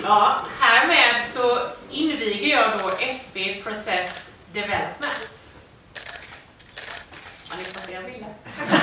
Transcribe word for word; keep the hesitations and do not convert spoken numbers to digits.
Ja, härmed så inviger jag då S B Process Development. Har ni fått era bilder?